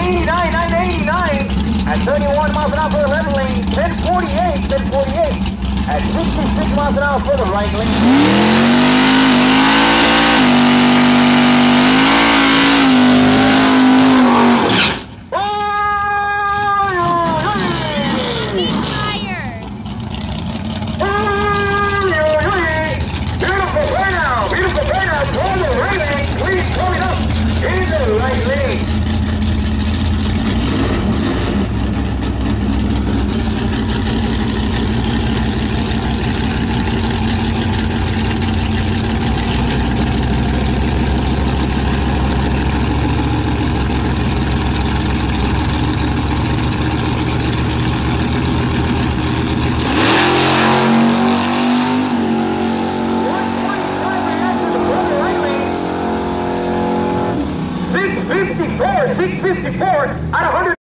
989, 989 at 31 miles an hour for the left lane, 1048, 1048 at 66 miles an hour for the right lane. Right lane. Six 54 out of 100.